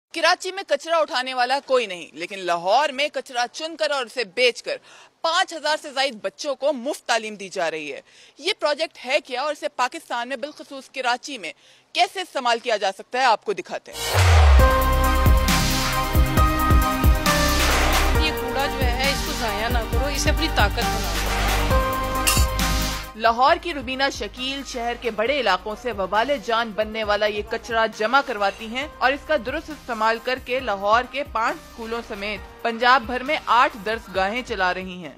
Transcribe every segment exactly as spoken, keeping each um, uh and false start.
कराची में कचरा उठाने वाला कोई नहीं, लेकिन लाहौर में कचरा चुनकर और उसे बेचकर पाँच हजार से ज्यादा बच्चों को मुफ्त तालीम दी जा रही है। ये प्रोजेक्ट है क्या और इसे पाकिस्तान में बिलखसूस कराची में कैसे इस्तेमाल किया जा सकता है, आपको दिखाते हैं। ये कूड़ा जो है इसको जाया ना करो, इसे अपनी ताकत बनाओ। लाहौर की रुबीना शकील शहर के बड़े इलाकों से वबाले जान बनने वाला ये कचरा जमा करवाती हैं और इसका दुरुस्त इस्तेमाल करके लाहौर के पांच स्कूलों समेत पंजाब भर में आठ दर्सगाहें चला रही हैं।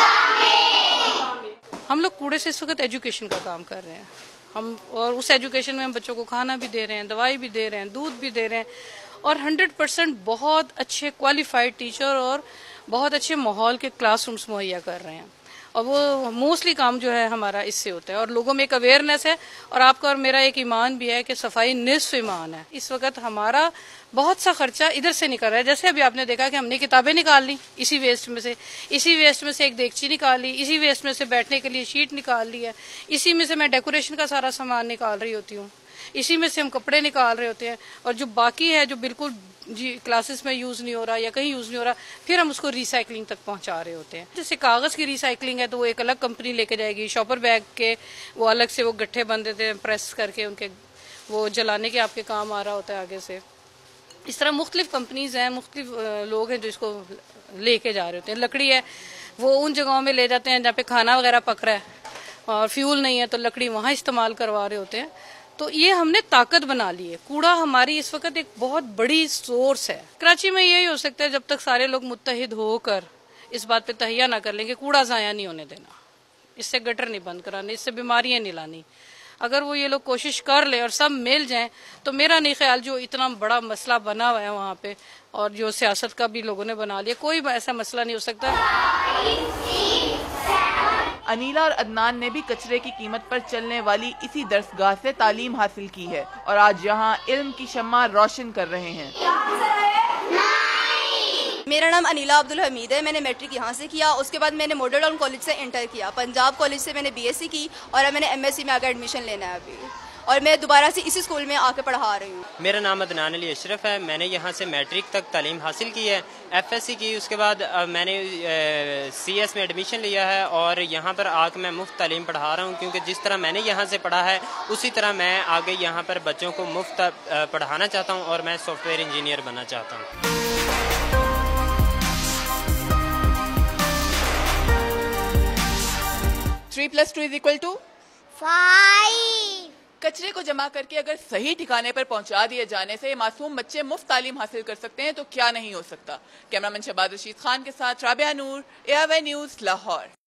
हम लोग कूड़े से इस वक्त एजुकेशन का काम कर रहे हैं हम, और उस एजुकेशन में हम बच्चों को खाना भी दे रहे हैं, दवाई भी दे रहे हैं, दूध भी दे रहे हैं, और हंड्रेड परसेंट बहुत अच्छे क्वालिफाइड टीचर और बहुत अच्छे माहौल के क्लासरूम्स मुहैया कर रहे हैं। और वो मोस्टली काम जो है हमारा इससे होता है, और लोगों में एक अवेयरनेस है, और आपका और मेरा एक ईमान भी है कि सफाई निस्फ ईमान है। इस वक्त हमारा बहुत सा खर्चा इधर से निकल रहा है। जैसे अभी आपने देखा कि हमने किताबें निकाल ली इसी वेस्ट में से, इसी वेस्ट में से एक देगची निकाल ली, इसी वेस्ट में से बैठने के लिए शीट निकाल ली है, इसी में से मैं डेकोरेशन का सारा सामान निकाल रही होती हूँ, इसी में से हम कपड़े निकाल रहे होते हैं, और जो बाकी है जो बिल्कुल जी क्लासेस में यूज नहीं हो रहा या कहीं यूज नहीं हो रहा, फिर हम उसको रिसाइकलिंग तक पहुंचा रहे होते हैं। जैसे कागज की रिसाइकलिंग है तो वो एक अलग कंपनी लेके जाएगी, शॉपर बैग के वो अलग से वो गट्ठे बन देते हैं, प्रेस करके उनके वो जलाने के आपके काम आ रहा होता है आगे से। इस तरह मुख्तलिफ कंपनीज हैं, मुख्तलिफ लोग हैं जो इसको लेके जा रहे होते हैं। लकड़ी है वो उन जगहों में ले जाते हैं जहाँ पे खाना वगैरह पक रहा है और फ्यूल नहीं है, तो लकड़ी वहाँ इस्तेमाल करवा रहे होते हैं। तो ये हमने ताकत बना ली है। कूड़ा हमारी इस वक्त एक बहुत बड़ी सोर्स है। कराची में यही हो सकता है जब तक सारे लोग मुत्तहिद होकर इस बात पे तहिया ना कर लेंगे कूड़ा जाया नहीं होने देना, इससे गटर नहीं बंद कराने, इससे बीमारियां नहीं लानी। अगर वो ये लोग कोशिश कर ले और सब मिल जाएं तो मेरा नहीं ख्याल जो इतना बड़ा मसला बना हुआ है वहाँ पे, और जो सियासत का भी लोगों ने बना लिया, कोई ऐसा मसला नहीं हो सकता। अनीला और अदनान ने भी कचरे की कीमत पर चलने वाली इसी दर्सगाह से तालीम हासिल की है और आज यहाँ इल्म की शम्मा रोशन कर रहे हैं। मेरा नाम अनीला अब्दुल हमीद है। मैंने मैट्रिक यहाँ से किया, उसके बाद मैंने मॉडल टाउन कॉलेज से इंटर किया, पंजाब कॉलेज से मैंने बीएससी की, और अब मैंने एमएससी में आकर एडमिशन लेना है अभी, और मैं दोबारा से इसी स्कूल में आके पढ़ा रही हूँ। मेरा नाम अदनान अली अशरफ है। मैंने यहाँ से मैट्रिक तक तालीम हासिल की है, एफएससी की, उसके बाद मैंने सीएस में एडमिशन लिया है और यहाँ पर आकर मैं मुफ्त तालीम पढ़ा रहा हूँ, क्योंकि जिस तरह मैंने यहाँ से पढ़ा है उसी तरह मैं आगे यहाँ पर बच्चों को मुफ्त पढ़ाना चाहता हूँ और मैं सॉफ्टवेयर इंजीनियर बनना चाहता हूँ। Three plus two is equal to five. कचरे को जमा करके अगर सही ठिकाने पर पहुंचा दिए जाने से मासूम बच्चे मुफ्त तालीम हासिल कर सकते हैं तो क्या नहीं हो सकता। कैमरामैन शहबाज रशीद खान के साथ Rabia Noor, A R Y news, Lahore.